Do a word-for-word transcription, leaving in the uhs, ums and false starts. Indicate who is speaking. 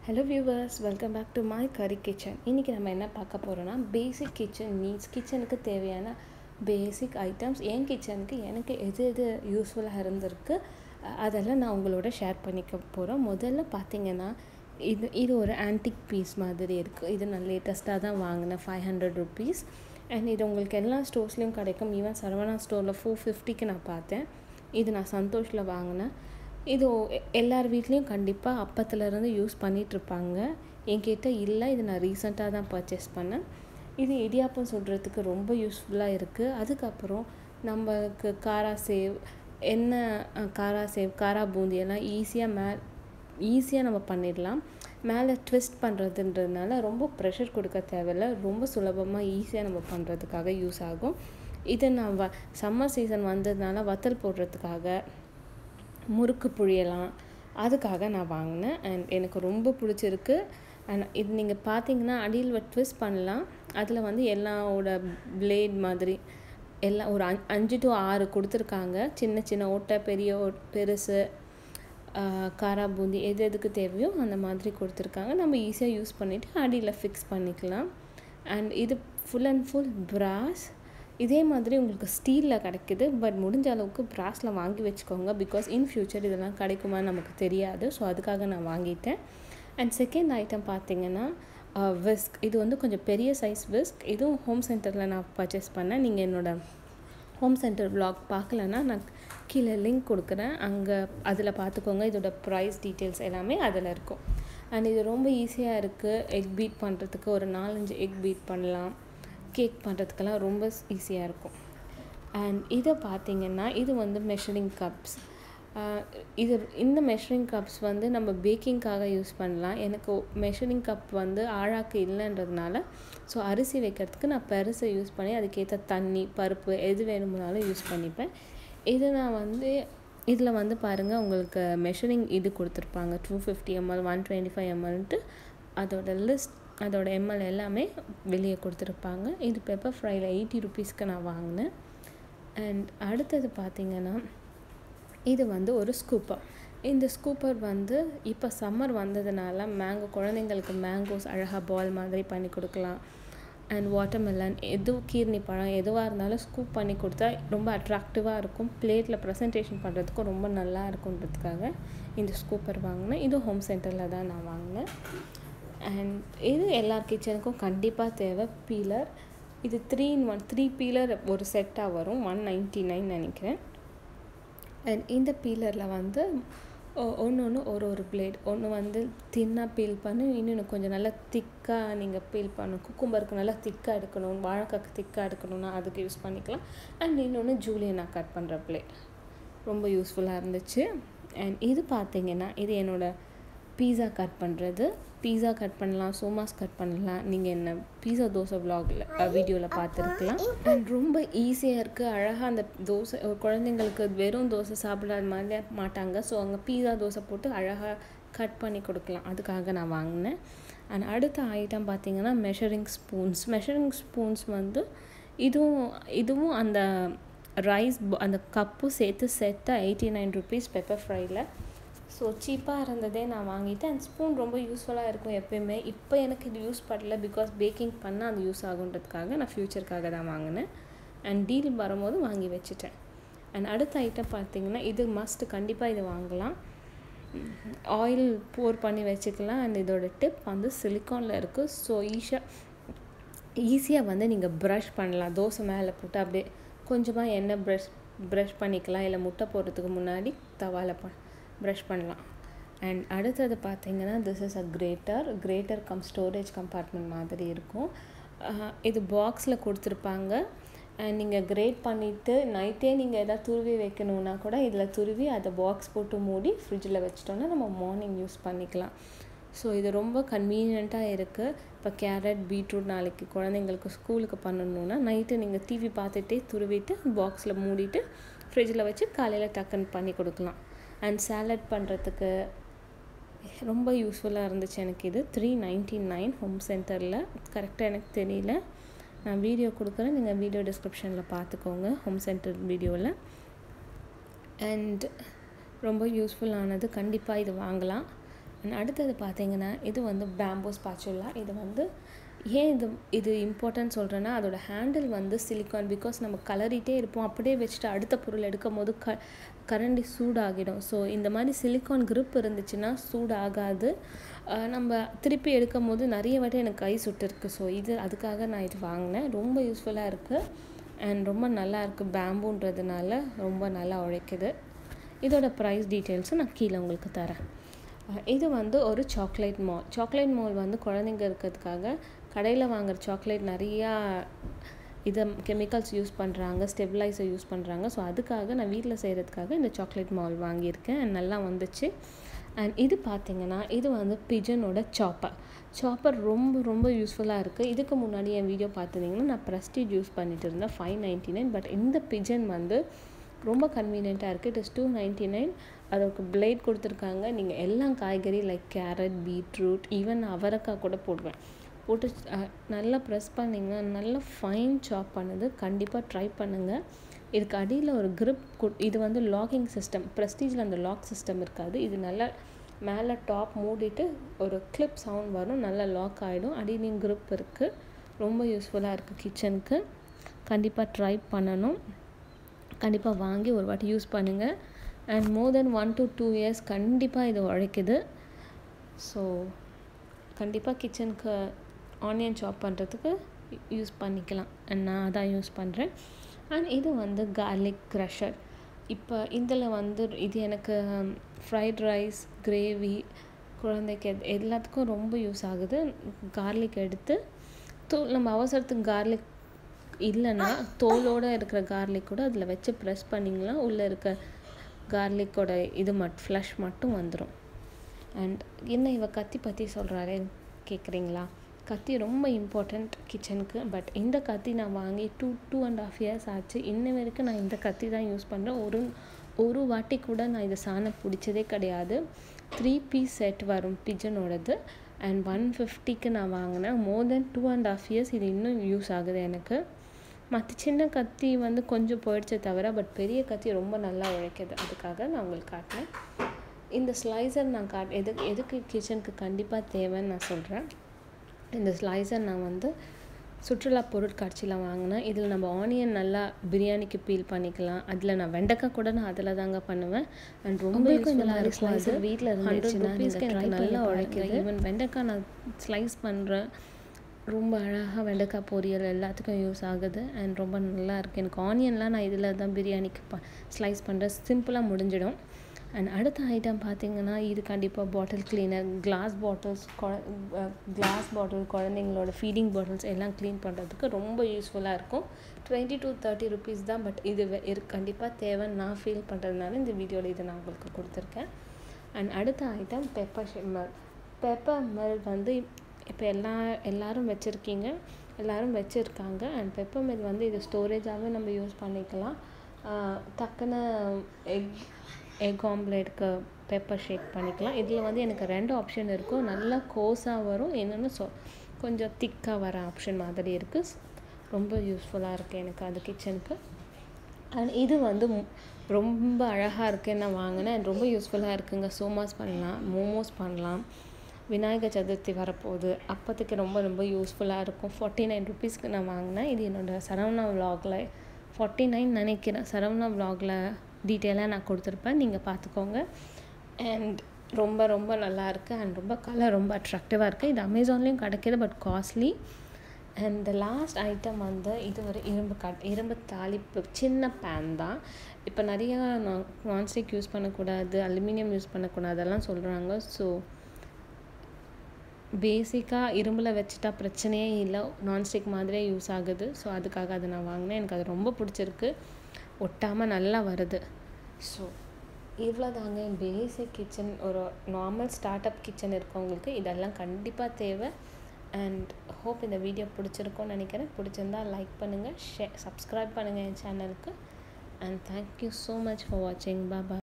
Speaker 1: Hello viewers, welcome back to my curry kitchen. இன்னைக்கு நம்ம என்ன பார்க்க போறோம்னா basic kitchen needs, கிச்சனுக்கு தேவையான basic items என் கிச்சனுக்கு எனக்கு எது எது யூஸ்ஃபுல்லாக இருந்திருக்கு அதெல்லாம் நான் உங்களோட ஷேர் பண்ணிக்க போகிறோம். முதல்ல பார்த்தீங்கன்னா இது இது ஒரு ஆன்டிக் பீஸ் மாதிரி இருக்குது. இது நான் லேட்டஸ்ட்டாக தான் வாங்கினேன், ஃபைவ் ஹண்ட்ரட் ருபீஸ். அண்ட் இது உங்களுக்கு எல்லா ஸ்டோர்ஸ்லேயும் கிடைக்கும். ஈவன் சரவணா ஸ்டோரில் ஃபோர் ஃபிஃப்டிக்கு நான் பார்த்தேன். இது நான் சந்தோஷில் வாங்கினேன். இது எல்லார் வீட்லேயும் கண்டிப்பாக அப்பத்துலேருந்து யூஸ் பண்ணிகிட்ருப்பாங்க. என்கிட்ட இல்லை, இது நான் ரீசெண்டாக தான் பர்ச்சேஸ் பண்ணேன். இது இடியாப்பம் சுடுறதுக்கு ரொம்ப யூஸ்ஃபுல்லாக இருக்குது. அதுக்கப்புறம் நம்மளுக்கு காரா சேவ் என்ன காரா சேவ் காரா பூந்தியெல்லாம் ஈஸியாக மே ஈஸியாக நம்ம பண்ணிடலாம். மேலே ட்விஸ்ட் பண்ணுறதுன்றதுனால ரொம்ப ப்ரெஷர் கொடுக்க தேவையில்லை, ரொம்ப சுலபமாக ஈஸியாக நம்ம பண்ணுறதுக்காக யூஸ் ஆகும். இதை நான் வ சம்மர் சீசன் வந்ததுனால வத்தல் போடுறதுக்காக முறுக்கு புழியலாம், அதுக்காக நான் வாங்கினேன். அண்ட் எனக்கு ரொம்ப பிடிச்சிருக்கு. அண்ட் இது நீங்கள் பார்த்தீங்கன்னா அடியில் ட்விஸ்ட் பண்ணலாம். அதில் வந்து எல்லாவோட பிளேட் மாதிரி எல்லாம் ஒரு அஞ் அஞ்சு டு ஆறு கொடுத்துருக்காங்க. சின்ன சின்ன ஓட்டை, பெரிய ஓ பெருசு, காரா பூந்தி எது எதுக்கு தேவையோ அந்த மாதிரி கொடுத்துருக்காங்க. நம்ம ஈஸியாக யூஸ் பண்ணிவிட்டு அடியில் ஃபிக்ஸ் பண்ணிக்கலாம். அண்ட் இது ஃபுல் அண்ட் ஃபுல் பிராஸ். இதே மாதிரி உங்களுக்கு ஸ்டீலில் கிடைக்குது, பட் முடிஞ்ச அளவுக்கு பிராஸில் வாங்கி வச்சுக்கோங்க. பிகாஸ் இன் ஃப்யூச்சர் இதெல்லாம் கிடைக்குமான்னு நமக்கு தெரியாது. ஸோ அதுக்காக நான் வாங்கிட்டேன். அண்ட் செகண்ட் ஐட்டம் பார்த்தீங்கன்னா விஸ்க். இது வந்து கொஞ்சம் பெரிய சைஸ் விஸ்க். இதுவும் ஹோம் சென்டரில் நான் பர்ச்சேஸ் பண்ணேன். நீங்கள் என்னோடய ஹோம் சென்டர் வ்ளாக் பார்க்கலன்னா நான் கீழே லிங்க் கொடுக்குறேன், அங்கே அதில் பார்த்துக்கோங்க. இதோட ப்ரைஸ் டீட்டெயில்ஸ் எல்லாமே அதில் இருக்கும். அண்ட் இது ரொம்ப ஈஸியாக இருக்குது. எக் பீட் பண்ணுறதுக்கு ஒரு நாலஞ்சு எக் பீட் பண்ணலாம். கேக் பண்ணுறதுக்கெல்லாம் ரொம்ப ஈஸியாக இருக்கும். அண்ட் இதை பார்த்திங்கன்னா இது வந்து மெஷரிங் கப்ஸ். இது இந்த மெஷரிங் கப்ஸ் வந்து நம்ம பேக்கிங்காக யூஸ் பண்ணலாம். எனக்கு மெஷரிங் கப் வந்து ஆழாக்கு இல்லைன்றதுனால ஸோ அரிசி வைக்கிறதுக்கு நான் பெருசை யூஸ் பண்ணி அதுக்கேற்ற தண்ணி, பருப்பு எது வேணும்னாலும் யூஸ் பண்ணிப்பேன். இது நான் வந்து இதில் வந்து பாருங்கள், உங்களுக்கு மெஷரிங் இது கொடுத்துருப்பாங்க. Two fifty ml one twenty five எம்எல்ன்ட்டு அதோட லிஸ்ட், அதோட எம்எல் எல்லாமே வெளியே கொடுத்துருப்பாங்க. இது பெப்பர் ஃப்ரையில் எயிட்டி ருபீஸ்க்கு நான் வாங்கினேன். அண்ட் அடுத்தது பார்த்திங்கன்னா இது வந்து ஒரு ஸ்கூப்பர். இந்த ஸ்கூப்பர் வந்து இப்போ சம்மர் வந்ததுனால மேங்கோ, குழந்தைங்களுக்கு மேங்கோஸ் அழகாக பால் மாதிரி பண்ணி கொடுக்கலாம். அண்ட் வாட்டர்மெலன், எது கீர்னி பழம் எதுவாக இருந்தாலும் ஸ்கூப் பண்ணி கொடுத்தா ரொம்ப அட்ராக்டிவாக இருக்கும். பிளேட்டில் ப்ரெசன்டேஷன் பண்ணுறதுக்கும் ரொம்ப நல்லா இருக்குன்றதுக்காக இந்த ஸ்கூப்பர் வாங்கினேன். இது ஹோம் சென்டரில் தான் நான் வாங்கினேன். அண்ட் இது எல்லார் கிச்சனுக்கும் கண்டிப்பாக தேவை பீலர். இது three in one three peeler ஒரு செட்டாக வரும், ஒன் நைன்ட்டி நைன் நினைக்கிறேன். அண்ட் இந்த பீலரில் வந்து ஒன்று ஒன்று ஒரு ஒரு பிளேட், ஒன்று வந்து தின்னாக பீல் பண்ணி, இன்னொன்று கொஞ்சம் நல்லா திக்காக நீங்கள் பீல் பண்ணணும். குக்கும்பருக்கு நல்லா திக்காக எடுக்கணும், வாழைக்காக்கு திக்காக எடுக்கணும்னா அதுக்கு யூஸ் பண்ணிக்கலாம். அண்ட் இன்னொன்று ஜூலியனாக கட் பண்ணுற பிளேட் ரொம்ப யூஸ்ஃபுல்லாக இருந்துச்சு. அண்ட் இது பார்த்திங்கன்னா இது என்னோடய பீஸா கட் பண்ணுறது. பீஸா கட் பண்ணலாம், சோமாஸ் கட் பண்ணலாம். நீங்கள் என்ன பீஸா தோசை விலாகில் வீடியோவில் பார்த்துருக்கலாம். அண்ட் ரொம்ப ஈஸியாக இருக்குது. அழகாக அந்த தோசை குழந்தைங்களுக்கு வெறும் தோசை சாப்பிடாத மாதிரி மாட்டாங்க. ஸோ அங்கே பீஸா தோசை போட்டு அழகாக கட் பண்ணி கொடுக்கலாம். அதுக்காக நான் வாங்கினேன். அண்ட் அடுத்த ஐட்டம் பார்த்திங்கன்னா மெஷரிங் ஸ்பூன்ஸ். மெஷரிங் ஸ்பூன்ஸ் வந்து இதுவும் இதுவும் அந்த ரைஸ் அந்த கப்பும் சேர்த்து செட்டாக எயிட்டி நைன் ருபீஸ் பெப்பர் ஃப்ரையில். ஸோ சீப்பாக இருந்ததே நான் வாங்கிட்டேன். அண்ட் ஸ்பூன் ரொம்ப யூஸ்ஃபுல்லாக இருக்கும் எப்போயுமே. இப்போ எனக்கு இது யூஸ் பண்ணல, பிகாஸ் பேக்கிங் பண்ணால் அது யூஸ் ஆகுன்றதுக்காக நான் ஃப்யூச்சருக்காக தான் வாங்கினேன். அண்ட் டீல் வரும்போது வாங்கி வச்சுட்டேன். அண்ட் அடுத்த ஐட்டம் பார்த்திங்கன்னா இது மஸ்ட், கண்டிப்பாக இது வாங்கலாம். ஆயில் போர் பண்ணி வச்சுக்கலாம். அண்ட் இதோட டிப் வந்து சிலிக்கானில் இருக்குது. ஸோ ஈஸியாக ஈஸியாக வந்து நீங்கள் ப்ரஷ் பண்ணலாம். தோசை மேலே போட்டு அப்படியே கொஞ்சமாக எண்ணெய் ப்ரஷ் ப்ரஷ் பண்ணிக்கலாம். இல்லை முட்டை போடுறதுக்கு முன்னாடி தவால ப ப்ரஷ் பண்ணலாம். அண்ட் அடுத்தது பார்த்திங்கன்னா this is a grater. Grater cum storage compartment மாதிரி இருக்கும். இது பாக்ஸில் கொடுத்துருப்பாங்க. அண்ட் நீங்கள் கிரேட் பண்ணிவிட்டு நைட்டே நீங்கள் எதாவது துருவி வைக்கணுன்னா கூட இதில் துருவி அதை பாக்ஸ் போட்டு மூடி ஃப்ரிட்ஜில் வச்சிட்டோன்னா நம்ம மார்னிங் யூஸ் பண்ணிக்கலாம். ஸோ இது ரொம்ப கன்வீனியண்ட்டாக இருக்குது. இப்போ கேரட், பீட்ரூட் நாளைக்கு குழந்தைங்களுக்கு ஸ்கூலுக்கு பண்ணணுன்னா நைட்டு நீங்கள் டிவி பார்த்துட்டே துருவிட்டு பாக்ஸில் மூடிட்டு ஃப்ரிட்ஜில் வச்சு காலையில் டக்குன்னு பண்ணி கொடுக்கலாம். அண்ட் சாலட் பண்ணுறதுக்கு ரொம்ப யூஸ்ஃபுல்லாக இருந்துச்சு எனக்கு இது. த்ரீ நைன்ட்டி நைன் ஹோம் சென்டரில், கரெக்டாக எனக்கு தெரியல. நான் வீடியோ கொடுக்குறேன், நீங்கள் வீடியோ டிஸ்கிரிப்ஷனில் பார்த்துக்கோங்க ஹோம் சென்டர் வீடியோவில். அண்ட் ரொம்ப யூஸ்ஃபுல்லானது, கண்டிப்பாக இது வாங்கலாம். அண்ட் அடுத்தது பார்த்தீங்கன்னா இது வந்து பேம்போ ஸ்பாச்சுலா. இது வந்து ஏன் இது இது இம்பார்ட்டன்ட் சொல்கிறேன்னா, அதோட ஹேண்டில் வந்து சிலிக்கான். பிகாஸ் நம்ம கலரிட்டே இருப்போம், அப்படியே வச்சுட்டு அடுத்த பொருள் எடுக்கும் போது க கரண்டி சூடாகிடும். ஸோ இந்த மாதிரி சிலிக்கான் grip இருந்துச்சுன்னா சூடாகாது. நம்ம திருப்பி எடுக்கும் போது நிறைய வாட்டி எனக்கு கை சுட்டுருக்கு. ஸோ இது அதுக்காக நான் இது வாங்கினேன். ரொம்ப யூஸ்ஃபுல்லாக இருக்குது அண்ட் ரொம்ப நல்லா இருக்குது. பேம்புன்றதுனால ரொம்ப நல்லா உழைக்குது. இதோட ப்ரைஸ் டீட்டெயில்ஸும் நான் கீழே உங்களுக்கு தரேன். இது வந்து ஒரு சாக்லேட் மால். சாக்லேட் மால் வந்து குழந்தைங்க இருக்கிறதுக்காக கடையில் வாங்குகிற சாக்லேட் நிறையா இதை கெமிக்கல்ஸ் யூஸ் பண்ணுறாங்க, ஸ்டெபிலைசர் யூஸ் பண்ணுறாங்க. ஸோ அதுக்காக நான் வீட்டில் செய்கிறதுக்காக இந்த சாக்லேட் மால் வாங்கியிருக்கேன். அண்ட் நல்லா வந்துச்சு. அண்ட் இது பார்த்திங்கன்னா இது வந்து பிஜனோட சாப்பர். சாப்பர் ரொம்ப ரொம்ப யூஸ்ஃபுல்லாக இருக்குது. இதுக்கு முன்னாடி என் வீடியோ பார்த்துருந்தீங்கன்னா நான் ப்ரெஸ்டீஜ் யூஸ் பண்ணிட்டு இருந்தேன் ஃபைவ் நைன்ட்டி நைன் பட் இந்த பிஜன் வந்து ரொம்ப கன்வீனியண்ட்டாக இருக்குது. It is two ninety nine அதுக்கு பிளேட் கொடுத்துருக்காங்க. நீங்கள் எல்லா காய்கறி லைக் கேரட், பீட்ரூட், ஈவன் அவரைக்காய் கூட போடுவேன். போட்டு நல்லா ப்ரெஸ் பண்ணிங்கன்னா நல்லா ஃபைன் சாப் பண்ணுது. கண்டிப்பாக ட்ரை பண்ணுங்கள். இதுக்கு அடியில் ஒரு grip. இது வந்து லாக்கிங் சிஸ்டம். ப்ரெஸ்டீஜில் அந்த லாக் சிஸ்டம் இருக்காது. இது நல்லா மேலே டாப் மூடிட்டு ஒரு கிளிப் சவுண்ட் வரும், நல்லா லாக் ஆகிடும். அடியிலையும் grip இருக்குது. ரொம்ப யூஸ்ஃபுல்லாக இருக்குது கிச்சனுக்கு. கண்டிப்பாக ட்ரை பண்ணணும். கண்டிப்பாக வாங்கி ஒரு வாட்டி யூஸ் பண்ணுங்கள். And more then one to two years கண்டிப்பாக இது உழைக்குது. ஸோ கண்டிப்பாக கிச்சனுக்கு ஆனியன் சாப் பண்ணுறதுக்கு யூஸ் பண்ணிக்கலாம். அண்ட் நான் அதான் யூஸ் பண்ணுறேன். அண்ட் இது வந்து கார்லிக் க்ரஷர். இப்போ இதில் வந்து இது எனக்கு ஃப்ரைட் ரைஸ், கிரேவி, குழந்தைக்கு எல்லாத்துக்கும் ரொம்ப யூஸ் ஆகுது. கார்லிக் எடுத்து தூள் நம்ம அவசரத்துக்கு கார்லிக் இல்லைன்னா தோலோடு இருக்கிற கார்லிக் கூட அதில் வச்சு ப்ரெஸ் பண்ணிங்கன்னா உள்ளே இருக்க கார்லிக்கோட இது மட் ஃப்ளஷ் மட்டும் வந்துடும். அண்ட் என்ன இவ கத்தி பற்றி சொல்கிறாரே கேட்குறீங்களா? கத்தி ரொம்ப இம்பார்ட்டண்ட் கிச்சனுக்கு. பட் இந்த கத்தி நான் வாங்கி two two and half years ஆச்சு. இன்ன வரைக்கும் நான் இந்த கத்தி தான் யூஸ் பண்ணுறேன். ஒரு ஒரு வாட்டி கூட நான் இதை சாணம் பிடிச்சதே கிடையாது. த்ரீ பீஸ் செட் வரும் பிஜனோடது. அண்ட் ஒன் ஃபிஃப்டிக்கு நான் வாங்கினேன். More then two and half years இது இன்னும் யூஸ் ஆகுது எனக்கு. மற்ற சின்ன கத்தி வந்து கொஞ்சம் போயிடுச்சே தவிர பட் பெரிய கத்தி ரொம்ப நல்லா உழைக்குது. அதுக்காக நான் உங்களுக்கு காட்டினேன். இந்த ஸ்லைசர் நான் காட் எது எதுக்கு கிச்சனுக்கு கண்டிப்பாக தேவைன்னு நான் சொல்கிறேன். இந்த ஸ்லைசர் நான் வந்து சுற்றுலா பொருட்காட்சியில் வாங்கினேன். இதில் நம்ம ஆனியன் நல்லா பிரியாணிக்கு பீல் பண்ணிக்கலாம். அதில் நான் வெண்டைக்காய் கூட நான் அதில் தாங்க பண்ணுவேன். அண்ட் ரொம்ப யூஸ்ஃபுல்லாக இருக்கும். அது வீட்டில் இருந்துச்சுன்னா எனக்கு நல்லா உழைக்குது. ஈவன் வெண்டைக்காய் நான் ஸ்லைஸ் பண்ணுறேன். ரொம்ப அழகாக வெண்டைக்காய் பொரியல் எல்லாத்துக்கும் யூஸ் ஆகுது. அண்ட் ரொம்ப நல்லா இருக்குது. எனக்கு ஆனியன்லாம் நான் இதில் தான் பிரியாணிக்கு ப ஸ்லைஸ் பண்ணுறேன். சிம்பிளாக முடிஞ்சிடும். அண்ட் அடுத்த ஐட்டம் பார்த்திங்கன்னா இது கண்டிப்பாக பாட்டில் கிளீனர். கிளாஸ் பாட்டில்ஸ் கொ கிளாஸ் பாட்டில் குழந்தைங்களோட ஃபீடிங் பாட்டில்ஸ் எல்லாம் க்ளீன் பண்ணுறதுக்கு ரொம்ப யூஸ்ஃபுல்லாக இருக்கும். டுவெண்ட்டி டு தேர்ட்டி ருபீஸ் தான். பட் இது இரு கண்டிப்பாக தேவைன்னு நான் ஃபீல் பண்ணுறதுனால இந்த வீடியோவில் இதை நான் உங்களுக்கு கொடுத்துருக்கேன். அண்ட் அடுத்த item pepper mill. Pepper mill வந்து இப்போ எல்லா எல்லோரும் வச்சுருக்கீங்க எல்லோரும் வச்சுருக்காங்க. அண்ட் பெப்பர் மெல் வந்து இது ஸ்டோரேஜாகவே நம்ம யூஸ் பண்ணிக்கலாம். டக்குன்னு எக் எக் ஆம்லேட்க்கு பெப்பர் ஷேக் பண்ணிக்கலாம். இதில் வந்து எனக்கு ரெண்டு ஆப்ஷன் இருக்கும். நல்லா கோஸாக வரும், இன்னொன்று சொ கொஞ்சம் திக்காக வர ஆப்ஷன் மாதிரி இருக்குது. ரொம்ப யூஸ்ஃபுல்லாக இருக்குது எனக்கு அது கிச்சனுக்கு. அண்ட் இது வந்து ரொம்ப அழகாக இருக்குன்னு நான் வாங்கினேன். அண்ட் ரொம்ப யூஸ்ஃபுல்லாக இருக்குங்க. சோமாஸ் பண்ணலாம், மோமோஸ் பண்ணலாம். விநாயகர் சதுர்த்தி வரப்போகுது, அப்போதைக்கு ரொம்ப ரொம்ப யூஸ்ஃபுல்லாக இருக்கும். ஃபார்ட்டி நைன் ருபீஸ்க்கு நான் வாங்கினேன். இது என்னோடய சரவணா விலாகில் ஃபார்ட்டி நைன் நினைக்கிறேன். சரவணா விலாகில் டீட்டெயிலாக நான் கொடுத்துருப்பேன், நீங்கள் பார்த்துக்கோங்க. அண்ட் ரொம்ப ரொம்ப நல்லாயிருக்கு. அண்ட் ரொம்ப கலர் ரொம்ப அட்ராக்டிவாக இருக்குது. இது அமேசான்லேயும் கிடைக்கிது, but costly. And the last item வந்து இது ஒரு இரும்பு கட் இரும்பு தாளிப்பு சின்ன பேன் தான். இப்போ நிறையா நான் நான்ஸ்டிக் யூஸ் பண்ணக்கூடாது, அலுமினியம் யூஸ் பண்ணக்கூடாது அதெல்லாம் சொல்கிறாங்க. ஸோ பேசிக்காக இரும்பில் வச்சுட்டா பிரச்சனையே இல்லை, நான்ஸ்டிக் மாதிரியே யூஸ் ஆகுது. ஸோ அதுக்காக அதை நான் வாங்கினேன். எனக்கு அது ரொம்ப பிடிச்சிருக்கு, ஒட்டாமல் நல்லா வருது. ஸோ இவ்வளோ தாங்க பேசிக் கிச்சன். ஒரு நார்மல் ஸ்டார்ட் அப் கிச்சன் இருக்கவங்களுக்கு இதெல்லாம் கண்டிப்பாக தேவை. அண்ட் ஹோப் இந்த வீடியோ பிடிச்சிருக்கோன்னு நினைக்கிறேன். பிடிச்சிருந்தா லைக் பண்ணுங்கள், ஷே சப்ஸ்கிரைப் பண்ணுங்கள் என் சேனலுக்கு. And thank you so much for வாட்சிங். பாய் பாய்.